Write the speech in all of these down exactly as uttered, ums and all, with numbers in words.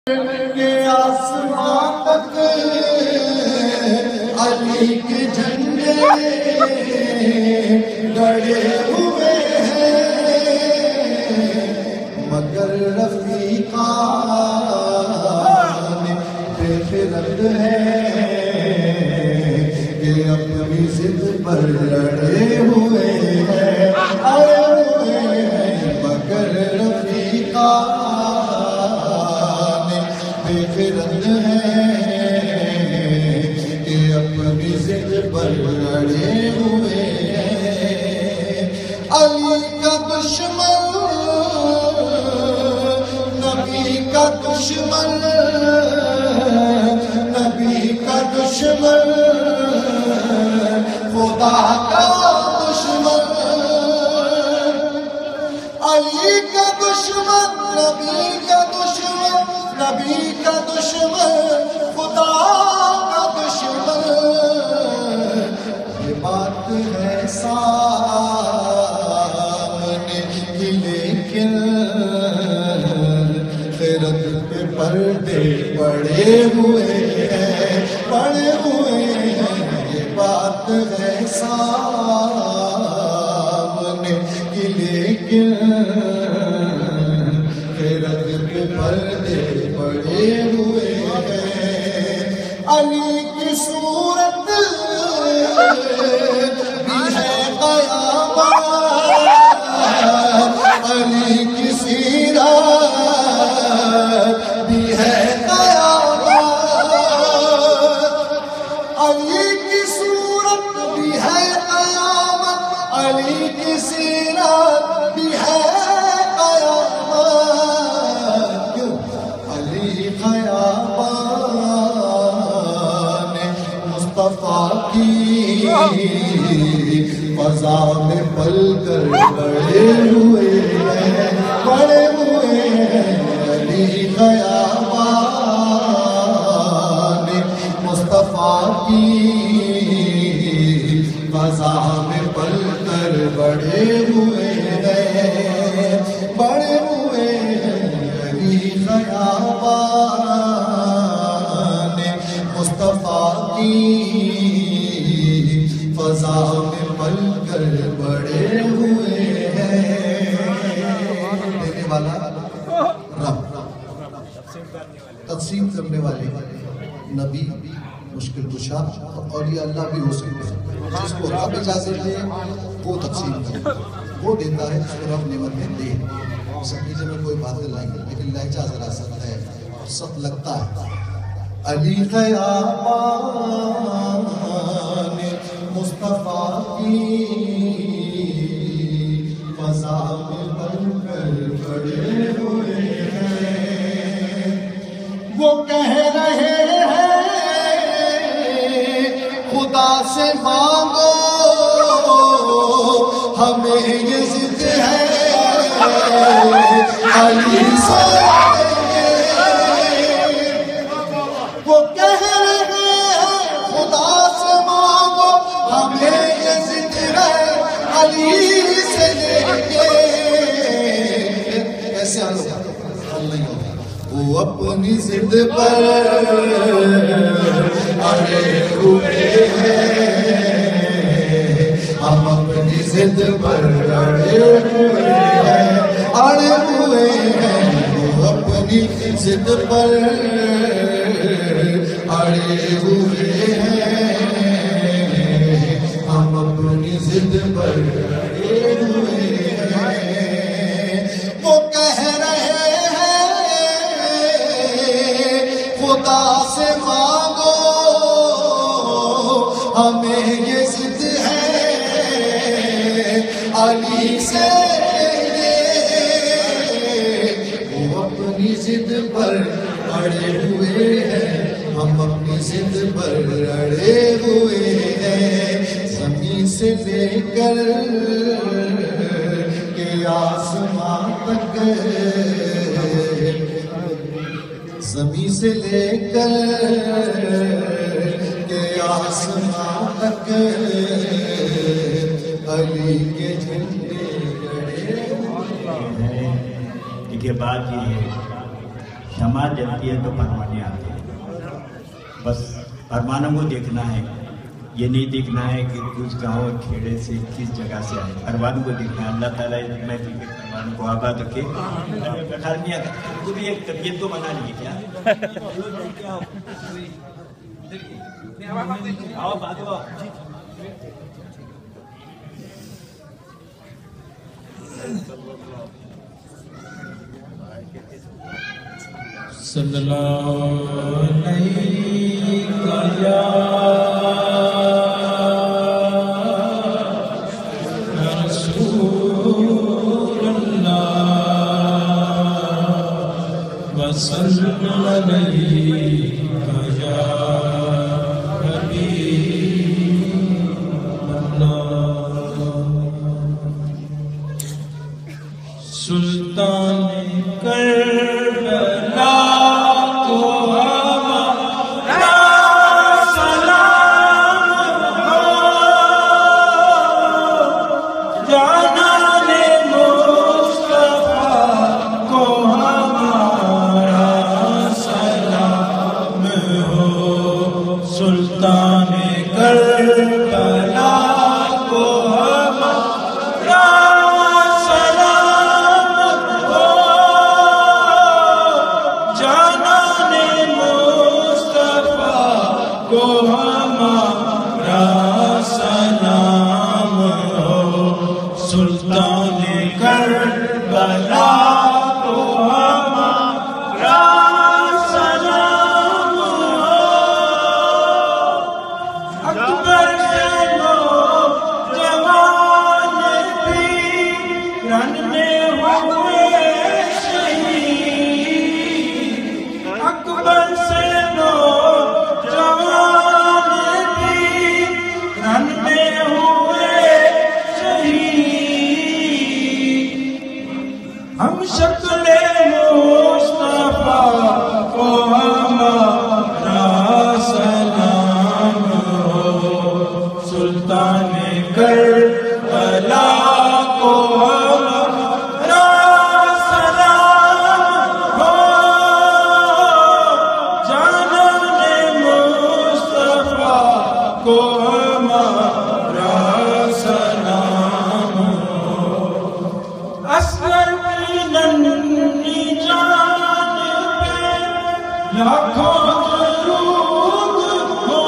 کے آسمان تک علی کے جھنڈے گڑے ہوئے ہیں، مگر رفیقان بے خرد ہیں کہ اپنی ضد پر لڑے ہوئے ہیں، آئے ہوئے ہیں، مگر رفیقان بے خرد ہیں کہ اپنی ضد پر لڑے ہوئے ہیں۔ علی کا دشمن نبی کا دشمن، نبی کا دشمن خدا کا دشمن، علی کا دشمن نبی کا دشمن، نبی کا دشمن خدا کا دشمن۔ یہ بات ہے سامنے کی لیکن خیرت پہ پردے پڑے ہوئے ہیں، پڑے ہوئے ہیں۔ یہ بات ہے سامنے کی لیکن خیرت پہ پردے پڑے ہوئے ہیں۔ علی کی صورت بھی ہے قیامت، علی کی سیرت بھی ہے قیامت، علی کی صورت بھی ہے قیامت، علی کی سیرت بھی ہے قیامت۔ کیوں؟ علی خیابان مصطفیٰ کی فضا میں پل کر بڑے ہوئے ہیں، بڑے ہوئے ہیں۔ علی خیابان مصطفیٰ کی فضا میں پل کر بڑے ہوئے ہیں، بڑے ہوئے ہیں۔ علی خیابان مصطفیٰ کی فضا میں پل کر بڑے ہوئے ہیں۔ دینے والا رب، تقسیم کرنے والے نبی، مشکل کشا اور یہ اللہ بھی ہو سکتے ہیں۔ جس کو رب اجازت دے وہ تقسیم کرے، وہ دیتا ہے جس کو رب نعمتیں دے۔ سمجھے میں کوئی باتیں لائیں گے لیکن لہجہ ذرا سخت ہے اور سخت لگتا ہے۔ علی خیابان مصطفیٰ کی فضا میں پل کر بڑے ہوئے ہیں، وہ کہہ رہے ہیں خدا سے مانگو ہمیں یہ ضد ہے، علی سے وہ کہہ رہے ہیں خدا سے مانگو ہمیں یہ ضد ہے، علی سے لے کے کیسے آلو نہیں ہوگا۔ وہ اپنی ضد پر اڑے ہوئے ہیں، ہم اپنی ضد پر اڑے ہوئے ہیں، اڑے ہوئے ہیں۔ وہ اپنی ضد پر اڑے ہوئے ہیں، ہم اپنی ضد پر اڑے ہوئے ہیں۔ وہ کہہ رہے ہیں خدا سے مانگو ہمیں یہ ضد ہے، علی سے وہ اپنی ضد پر اڑے ہوئے ہیں، ہم اپنی ضد پر اڑے ہوئے ہیں۔ زمین سے لے کر کے آسمان تک، زمین سے لے کر کے آسمان تک علی کے جھنڈے گڑے ہوئے ہیں۔ دیکھیے بات یہ ہے شمع جلتی ہے تو پروانے آتے ہیں. بس پروانوں کو دیکھنا ہے, یہ نہیں دیکھنا ہے کہ کچھ گاؤں کھیڑے سے کس جگہ سے آئے. پروانوں کو دیکھنا ہے. اللہ تعالیٰ محفل کے پروانوں کو آباد رکھے. خیال نہیں آتا ان کو بھی ایک طبیعت تو بنا لیے کیا آؤ بات ہو. صلی اللہ علیہ رسول اللہ وسلم علیہ یا حبیب اللہ. سلطان کربلا کو ہمارا سلام ہو, جانان مصطفیٰ کو ہمارا سلام ہو. سلطان کربلا کو ہمارا کو ہمارا سلام ہو. سلطان کربلا کو ہمارا سلام ہو. اکبر سے نوجوان بھی رن میں ہوئے شہید. اکبر سے ہم شکل مصطفیٰ کو ہمارا سلام ہو. سلطان کربلا کو ہمارا سلام ہو, جانان مصطفیٰ کو ہمارا سلام ہو. اصغر ننھی جان پہ لاکھوں درود ہو.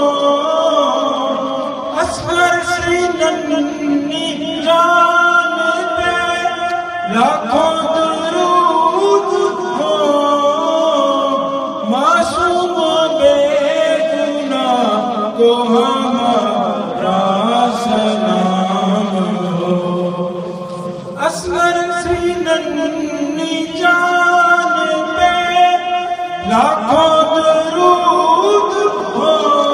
اصغر سی ننھی جان پہ لاکھوں درود ہو. معصوم بے گناہ کو ہمارا سلام ہو. اصغر سی ننھی جان پہ لاکھوں درود ہو.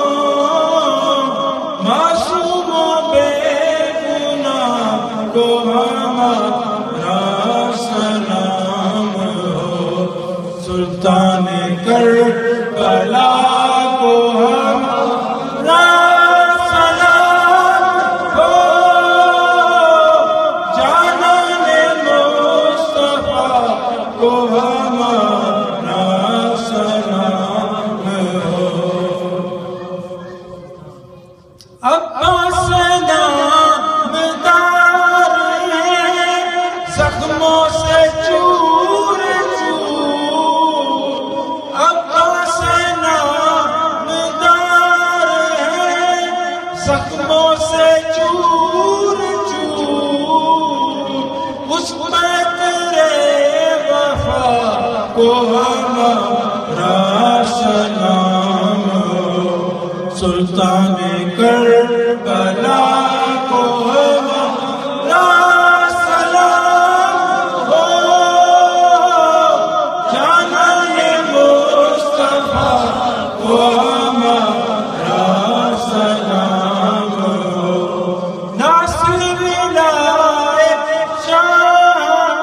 معصوم بے گناہ کو ہمارا سلام ہو. سلطان کربلا کو ہمارا کو ہمارا سلام ہو. عباس نامدار ہیں زخموں سے چور چور. عباس نامدار ہیں زخموں سے چور چور. اس پہ کو ہمارا سلام ہو. سلطان کربلا کو ہمارا سلام ہو, جانان مصطفیٰ کو ہمارا سلام ہو. ناصر ولایت شام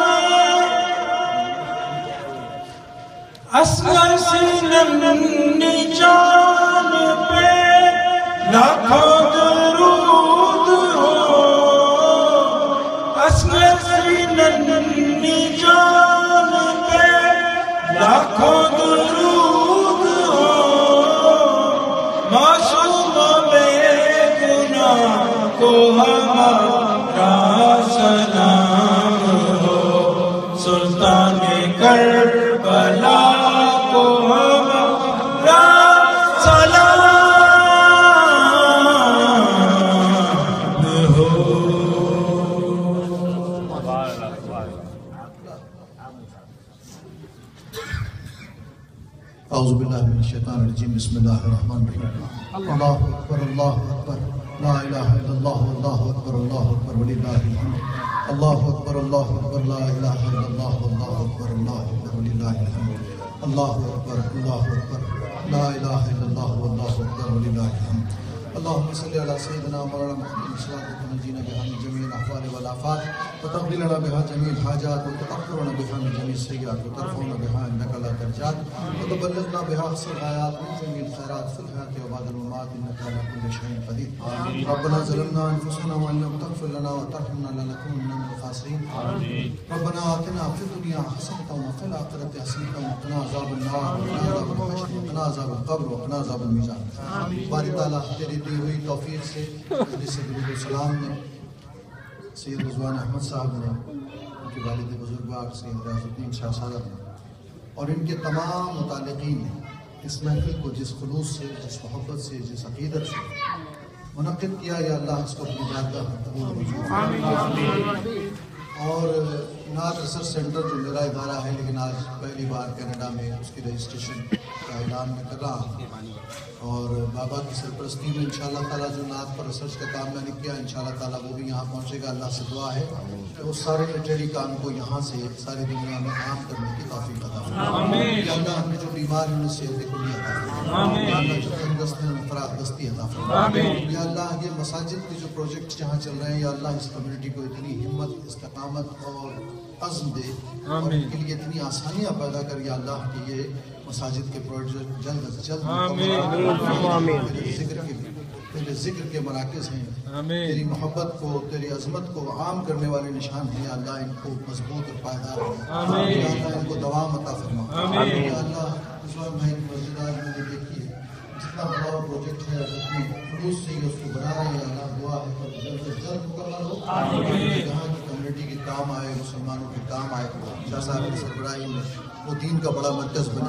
اصغر سی ننھی جان پہ لاکھوں درود ہو. اصغر سی ننھی جان پہ लाखों दुरूद हो मासूम बेगुनाह को हमारा सलाम हो, सुल्तान करबला को हमारा सलाम हो। औज़ु बिल्लाहि मिनश शैतानिर रजीम, बिस्मिल्लाहिर रहमानिर रहीम। अल्लाहु अकबर, अल्लाहु अकबर, ला इलाहा इल्लल्लाह, अल्लाहु अकबर, अल्लाहु अकबर वलिल्लाहिल हम्द। अल्लाहु अकबर, अल्लाहु अकबर, ला इलाहा इल्लल्लाह, अल्लाहु अकबर, अल्लाहु अकबर वलिल्लाहिल हम्द। अल्लाहु अकबर, अल्लाहु अकबर, ला इलाहा इल्लल्लाह, अल्लाहु अकबर वलिल्लाहिल हम्द। अल्लाहुम्मा सल्लि अला सय्यिदिना मौलाना मुहम्मद सल्लल्लाहु अलैहि वसल्लम बिहा मिन जमीइल अहवाल वल आफात व तक़ब्बल लना बिहा जमीइल हाजात व ततहहिरना बिहा मिन जमीइस सय्यात व तरफ़उना बिहा इन्नका ला दरजात व तुबल्लिग़ना बिहा अक़सल ग़ायात मिन जमीइल ख़ैरात फ़िल हयाति व बअदल ममात इन्नका अला कुल्लि शैइन क़दीर। रब्बना ज़लमना अनफुसना व इन लम तग़फ़िर लना व तरहमना लनकुनन्ना मिनल ख़ासिरीन। रब्बना आतिना फ़िद दुनिया हसनतन व फ़िल आख़िरति हसनतन व क़िना अज़ाबन नार व क़िना अज़ाबल हश्र व क़िना अज़ाबल क़ब्र व क़िना अज़ाबल मीज़ान। बारी ताला तेरी दी हुई तौफीक से जिसे दुरूद सलाम ने सैयद रिज़वान अहमद साहब ने, उनके वालिद बुजुर्गवार सैयद रियाज़ुद्दीन शाह साहब ने और इनके तमाम मुतालिकीन ने इस महफिल को जिस खुलूस से, जिस मोहब्बत से, जिस अक़ीदत से मुनक़्क़िद किया, या अल्लाह इसको अपनी बारगाह में कबूल फरमाए। और नात रिसर्च सेंटर जो मेरा इदारा है, लेकिन आज पहली बार कनाडा में उसकी रजिस्ट्रेशन का ऐलान मैं कर रहा हूँ और बाबा की सरपरस्ती में इंशाअल्लाह ताला जो नात पर रिसर्च का काम मैंने किया, इंशाअल्लाह ताला वो भी यहाँ पहुँचेगा। अल्लाह से दुआ है कि उस सारे लिटरेरी काम को यहाँ से सारी दुनिया में आम करने की तौफीक अता फरमाए। अल्लाह हमें जो बीमार हैं उन्हें सेहत कुल्ली अता फरमाए, अल्लाह जो तंदुरुस्त हैं उन्हें फरागदस्ती अता फरमाए। या अल्लाह ये मसाजिद के जो प्रोजेक्ट जहाँ चल रहे हैं, या अल्लाह इस कम्युनिटी को इतनी हिम्मत, इस्तिकामत और अज़्म दे और इनके लिए इतनी आसानियाँ पैदा कर, या अल्लाह कि ये मसाजिद के प्रोजेक्ट जल्द अज जल्द तेरे ज़िक्र के तेरे ज़िक्र के मराकज़ हैं, तेरी मोहब्बत को, तेरी अज़मत को आम करने वाले निशान हैं। या अल्लाह इनको मजबूत और पायदार बना, या अल्लाह इनको दवाम अता फरमा। या अल्लाह रिज़वान भाई की मस्जिद आज मैंने देखी है, जितना बड़ा प्रोजेक्ट है अपनी खुलूस से ही उसको बना रहे हैं। अल्लाह दुआ है कि जल्द से जल्द मुकम्मल हो, यहाँ की कम्युनिटी के काम आए, मुसलमानों के काम आए। शाह साहब की सरबराही में वो दीन का बड़ा मरकज़ बने।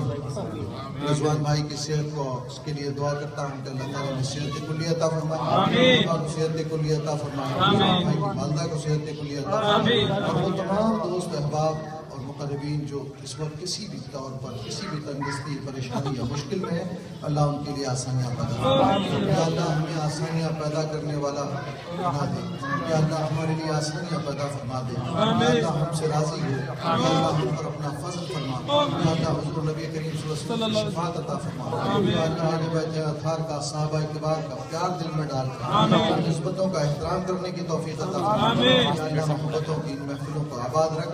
रिज़वान भाई की सेहत को उसके लिए दुआ करता हूँ कि अल्लाह ताला ने सेहत कुल्ली अता फरमाए, अल्लाह को सेहत कुल्ली अता फरमाए, भाई की वालिदा को सेहत कुल्ली अता फरमाए और वो तमाम दोस्त अहबाब और मुक़र्रबीन जो इस वक्त किसी भी तौर पर किसी भी तंगदस्ती, परेशानी या मुश्किल में है, अल्लाह उनके लिए आसानियाँ पैदा करे। या अल्लाह हमें आसानियाँ पैदा करने वाला बना दे, या अल्लाह हमारे लिए आसानियाँ पैदा फरमा दे, या अल्लाह हमसे राज़ी हो, या अल्लाह हम पर अपना फज़ल फरमा, या अल्लाह हुज़ूर नबी करीम सल्लल्लाहु अलैहि वसल्लम की शफ़ाअत अता फरमा, या अल्लाह अहले बैत अताहर का, सहाबा किबार का प्यार दिल में डाल कर निस्बतों का एहतराम करने की तौफ़ीक़ अता फरमा। या अल्लाह मोहब्बतों की इन महफ़िलों को आबाद रख,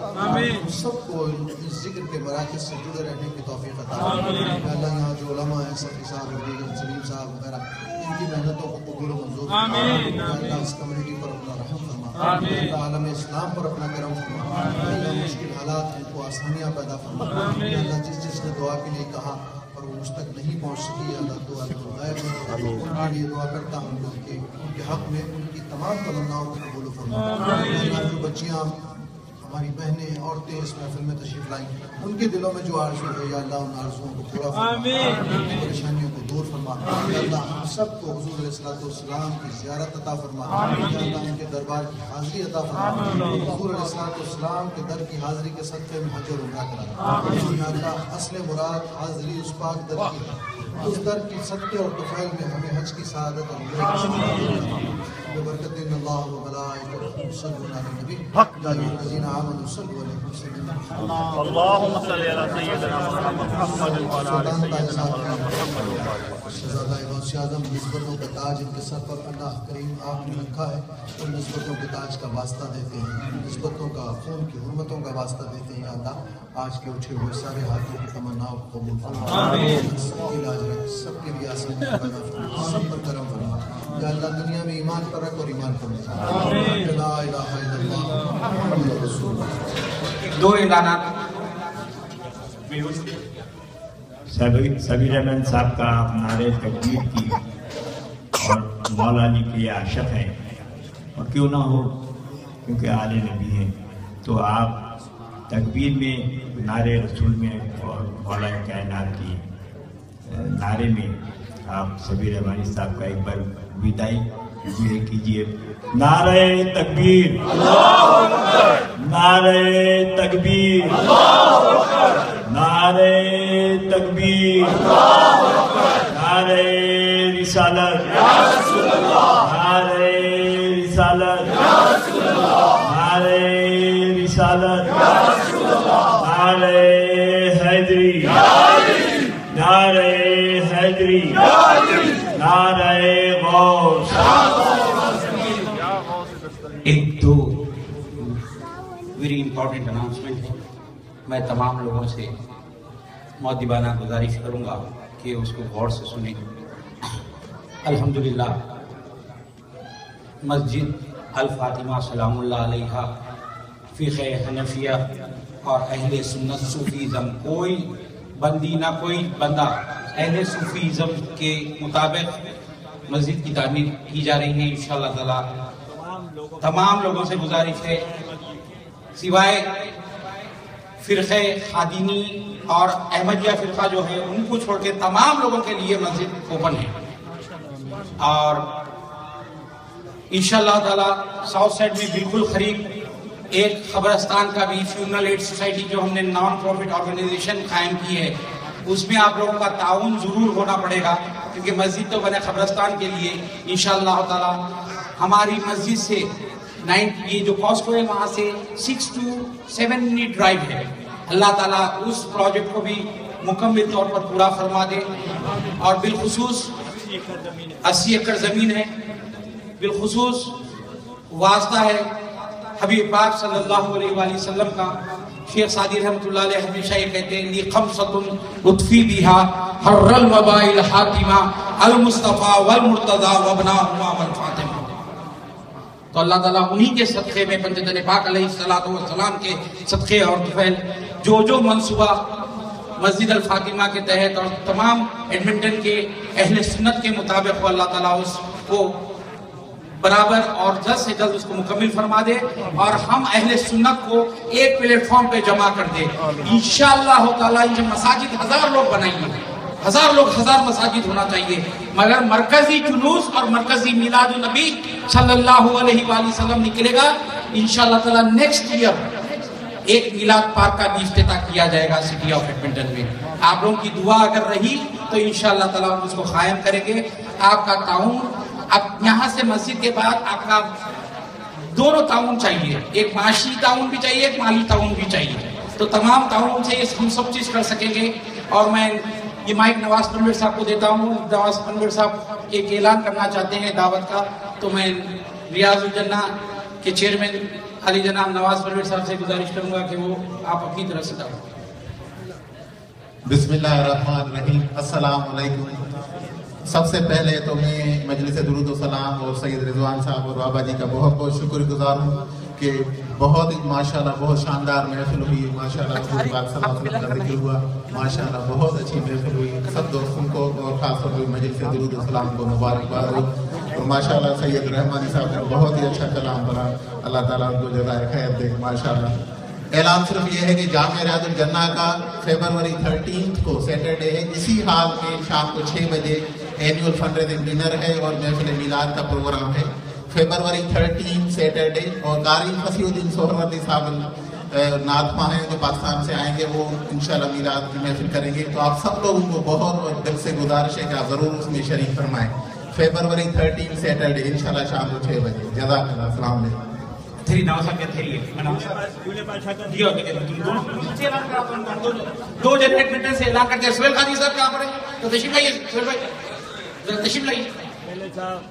सबको इस ज़िक्र के मराकज़ से जुड़े रहने की तौफ़ीक़ अता फरमा। या अल्लाह यहाँ जो उलमा हैं, सफ़ी साहब, दीगर सलीम साहब वगैरह, इनकी मेहनतों को कबूल मंजूर फरमा। या अल्लाह इस कम्युनिटी पर अपना रहम फरमा, अल्लाह आलम इस्लाम पर अपना करम फरमा, अल्लाह मुश्किल हालात हैं उनको आसानियाँ पैदा फरमा। या अल्लाह जिस जिसने दुआ के लिए कहा और वो मुझ तक नहीं पहुँच सकी, अल्लाह तो गायब में उनके लिए दुआ करता हूँ कि उनके हक़ में उनकी तमाम तमन्नाओं को कबूल फरमा। अल्लाह जो बच्चियाँ, हमारी बहनें, औरतें इस महफिल में तशरीफ लाई, उनके दिलों में जो आरज़ू है, या अल्लाह उन आरज़ुओं को पूरा फरमा, उनकी परेशानियों को दूर फरमा। या अल्लाह हम सबको हुज़ूर अलैहिस्सलातु वस्सलाम की ज़ियारत अता फरमा, या अल्लाह उनके दरबार की हाज़िरी अता फरमा, हुज़ूर अलैहिस्सलातु वस्सलाम के दर की हाज़िरी के सदक़े में हज और उम्रा करा। या अल्लाह असल मुराद हाज़िरी उस पाक दर की, उस दर की सदक़े और तुफ़ैल में हमें हज की सआदत और बरकत अल्लाह व मलाइकतुहु युसल्लूना अलन नबी या अय्युहल्लज़ीना आमनू सल्लू अलैहि वसल्लिमू अल्लाहुम्मा सल्लि अला सय्यिदिना मुहम्मद व अला आलि सय्यिदिना मुहम्मद। शहज़ादा गौसे आज़म निस्बतों का ताज इनके सर पर अल्लाह करीम आपने रखा है, उन निस्बतों के ताज का वास्ता देते हैं, निस्बतों का खून की हुर्मतों का वास्ता देते हैं। अल्लाह आज के उठे हुए सारे हाथों की तमन्नाओं को कबूल फरमा, सबकी इलाज रख, सबके लिए आसानियाँ पैदा फरमा, सब पर करम फरमा। या अल्लाह दुनिया में ईमान पर रख और ईमान पर ले, ला इलाहा इल्लल्लाह मुहम्मदुर रसूलुल्लाह। दो ऐलानात सबीर अहमद साहब का नारे तकबीर की और मौला अली के आशिक हैं, और क्यों ना हो क्योंकि आले नबी हैं, तो आप तकबीर में, नारे रसूल में और मौला कायनात की नारे में आप सबीर अहमद साहब का एक बार विदाई कीजिए। नारे तकबीर, नारे तकबीर, नारे तकबीर, नारे रिसालत, नारे रिसालत, नारे रिसालत, नारे हैदरी, नारे हैदरी, नारे गौस। एक दो वेरी इंपॉर्टेंट अनाउंसमेंट है। मैं तमाम लोगों से मौदीबाना गुजारिश करूंगा कि उसको गौर से सुनें। अल्हम्दुलिल्लाह, मस्जिद अल फातिमा सलामुल्लाह अलैहा फ़िक़्ह हनफिया और अहले सुन्नत सूफीज़म, कोई बंदी ना कोई बंदा, अहले सूफीज़म के मुताबिक मस्जिद की तामीर की जा रही है इंशाअल्लाह ताला। तमाम लोगों से गुजारिश है, सिवाय फ़िरक़े ख़ादिनी और अहमदिया फ़िरक़ा जो है उनको छोड़ के तमाम लोगों के लिए मस्जिद ओपन है। और इंशाअल्लाह ताला साउथ साइड में बिल्कुल करीब एक खबरस्तान का भी फ्यूनरल एड सोसाइटी जो हमने नॉन प्रॉफिट ऑर्गेनाइजेशन कायम की है, उसमें आप लोगों का ताउन ज़रूर होना पड़ेगा, क्योंकि मस्जिद तो बने खबरस्तान के लिए। इंशाअल्लाह ताला हमारी मस्जिद से नाइन ये जो कॉस्को है वहाँ से six two seven minute drive है। अल्लाह ताला उस प्रोजेक्ट को भी मुकम्मल तौर पर पूरा फरमा दे। और बिलखुसूस अस्सी एकड़ ज़मीन है, बिलखुसूस वास्ता है हबीब पाक सल्लल्लाहु अलैहि वसल्लम का। शेख सादी रहमतुल्लाह अलैह हमेशा ये कहते हैं, ली खमसतुन लुत्फी बिहा हर्रल वबाइल हातिमा अल मुस्तफा वल मुर्तजा वबनाहुमा वल फातिमा। तो अल्लाह ताला उन्हीं के सदक़े में पंजतन पाक अलैहिस्सलातु वस्सलाम के सदक़े और तुफैल जो जो मंसूबा मस्जिद अल फातिमा के तहत और तमाम एडमिंटन के अहले सुन्नत के मुताबिक अल्लाह ताला उसको बराबर और जल्द से जल्द उसको मुकम्मल फरमा दे और हम अहले सुन्नत को एक प्लेटफॉर्म पे जमा कर दे इंशाअल्लाह ताला। ये मसाजिद हजार लोग बनाएंगे, हजार लोग, हजार मसाजिद होना चाहिए, मगर मरकजी जुलूस और मरकजी मिलाद नबी सल्लल्लाहु अलैहि वसल्लम निकलेगा इंशाअल्लाह ताला। नेक्स्ट ईयर एक मिलाद पार्क का भी इफ्तिताह किया जाएगा सिटी ऑफ एडमिंटन में। आप लोगों की दुआ अगर रही तो इंशाअल्लाह ताला हम उसको कायम करेंगे। आपका ताउन, अब यहाँ से मस्जिद के बाद आपका दोनों ताउन चाहिए, एक माशी ताउन भी चाहिए, एक माली ताउन भी चाहिए। तो तमाम ताउन से हम सब चीज़ कर सकेंगे। और मैं ये माइक नवाज पनवेर साहब को देता हूँ। नवाज पनवेर साहब एक ऐलान करना चाहते हैं दावत का, तो मैं रियाजुल जन्ना के चेयरमैन अली जनाब नवाज पनवेर साहब से गुजारिश करूँगा कि वो आप अपनी तरफ से दावत। बिस्मिल्लाहिर्रहमानिर्रहीम, अस्सलाम वालेकुम। सबसे पहले तो मैं मजलिस दुरूद व सलाम और सैयद रिजवान साहब और बाबा जी का बहुत बहुत शुक्रगुजार हूँ कि बहुत ही माशाल्लाह बहुत शानदार महफिल हुई। माशाल्लाह हज़ूर पाक सल्लल्लाहु अलैहि वसल्लम का जिक्र हुआ, माशाल्लाह बहुत अच्छी महफिल हुई। सब दोस्तों को और खास तौर पर मजलिस दुरूद व सलाम को मुबारकबाद हो। और माशाल्लाह सैयद रहमानी साहब ने बहुत ही अच्छा कलाम पढ़ा, अल्लाह ताला उनको जज़ाए खैर दे। माशाल्लाह ऐलान सिर्फ ये है कि जामिया रियाजुल जन्ना का फरवरी थर्टीन को सैटरडे है, इसी हाल में शाम को छः बजे एनुअल फंड रेजिंग डिनर है और महफिल मिलाद का प्रोग्राम है फरवरी थर्टीन सैटरडे। और कारी फसीउद्दीन सोहरवर्दी साहब नातमा हैं जो पाकिस्तान से आएंगे, वो इंशाल्लाह मिलाद की महफिल करेंगे। तो आप सब लोगों को बहुत दिल से गुजारिश है कि आप ज़रूर उसमें शरीक फरमाएं। फरवरी थर्टीन सैटरडे इंशाल्लाह शाम को छः बजे। जज़ाकल्लाह, अस्सलाम वालेकुम। थ्री नवासा के थे ये दिया दो जनरेट मीटर से ऐलान करते हैं। सुहेल खादी साहब कहाँ पर है? तो तशरीफ लाइए, सुहेल भाई जरा तशरीफ लाइए।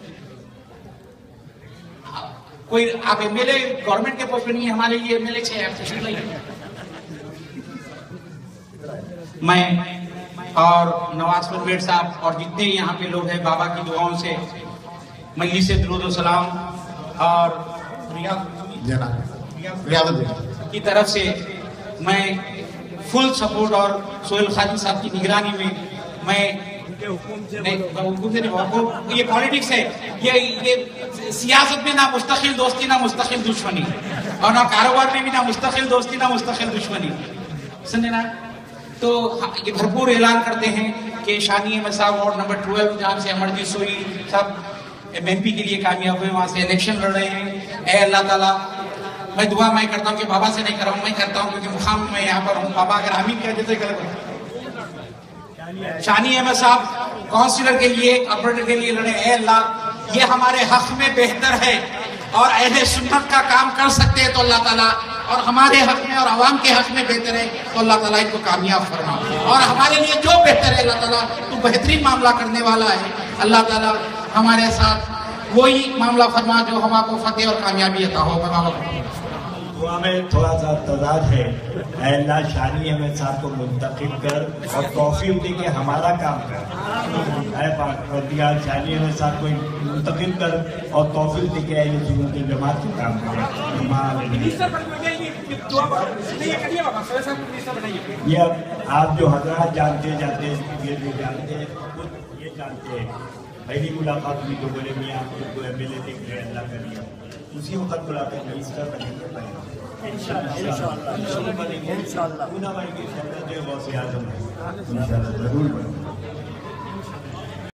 कोई आप एमएलए गवर्नमेंट के पोस्ट पे नहीं है, हमारे लिए एमएलए छह आप तशरीफ लाइए। मैं और नवाज पनवेर साहब और जितने यहाँ पे लोग हैं बाबा की दुआओं से मजलिस दुरूद व सलाम और की तरफ से मैं फुल सपोर्ट और सोहेल खादी साहब की निगरानी में मैं नहीं हुकुम से नहीं, वो ये पॉलिटिक्स है, ये ये सियासत में ना मुस्तकिल दोस्ती ना मुस्तकिल दुश्मनी, और ना कारोबार में भी ना मुस्तकिल दोस्ती ना मुस्तकिल दुश्मनी, समझे ना। तो ये भरपूर ऐलान करते हैं कि शानी अहमद साहब वार्ड नंबर ट्वेल्व जहाँ से अमरजीत सोई साहब एमपी के लिए कामयाब हुए, वहाँ से इलेक्शन लड़ रहे हैं। ए अल्लाह ताला, मैं दुआ मैं करता हूँ कि बाबा से नहीं कर रहा हूँ, मैं करता हूँ क्योंकि मुकाम में यहाँ पर हूँ। बाबा अगर आमीन कह देते गलत हो। शानी अहमद साहब काउंसिलर के लिए, ऑपरेटर के लिए लड़े। ए अल्लाह, ये हमारे हक में बेहतर है और अहले सुन्नत का काम कर सकते हैं तो अल्लाह ताला, और हमारे हक में और आवाम के हक में बेहतर है तो अल्लाह ताला इनको कामयाब फरमा, और हमारे लिए जो बेहतर है अल्लाह ताला तो बेहतरीन मामला करने वाला है। अल्लाह ताला हमारे साथ वही मामला फरमा जो हमको फतेह और कामयाबी अता हो। दुआ में थोड़ा सा तजाद है। ऐ अल्लाह, शानी अहमद साहब को मुंतखब कर और तौफीक दे के हमारा काम कर। ऐ पाक शानी अहमद साहब को मुंतखब कर और तौफीक दे के अहले सुन्नत वल जमात के काम कर। ये आप जो हजरात जानते जाते ये जो जानते हैं खुद ये जानते हैं। पहली मुलाकात हुई तो बोले मियाँ आपको एम एल ए देख रहे अल्लाह कर लिया, उसी वक्त मुलाकात मिनिस्टर बनेंगे इंशाअल्लाह, इंशाअल्लाह बनेंगे, इंशाअल्लाह, जरूर बनेंगे।